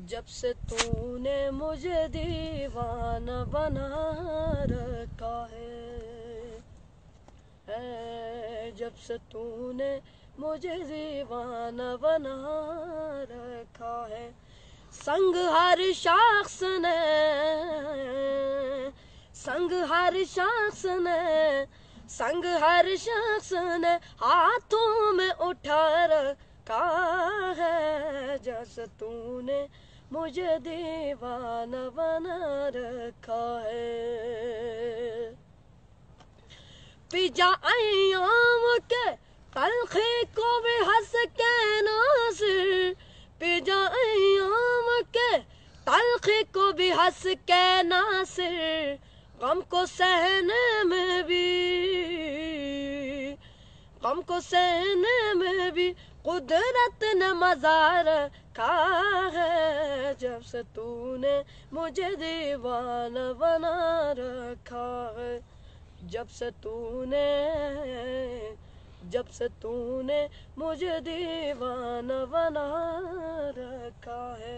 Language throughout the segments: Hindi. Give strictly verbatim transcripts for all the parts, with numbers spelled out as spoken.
जब से तूने मुझे दीवाना बना रखा है, है जब से तूने मुझे दीवाना बना रखा है। संग हर शख्स ने संग हर शख्स ने संग हर शख्स ने हाथों में उठा रखा है, जैसे तूने मुझे दीवाना बना रखा है। पिजा अय्याम के तलखे को भी हंस के नासिर, पिजा अय्याम के तलखे को भी हंस के नासिर, गम को सहने में भी गम को सहने में भी कुदरत ने मज़ा रखा है, जब से तूने मुझे दीवाना बना रखा है। जब से तूने जब से तूने मुझे दीवाना बना रखा है।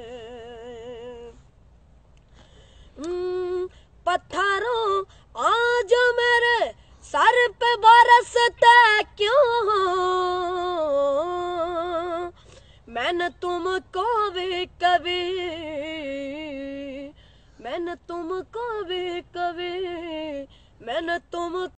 पत्थरों आज मेरे सर पे बरसते क्यों हो, मैंने तुमको भी कभी मैंने तुमको भी कभी मैंने तुम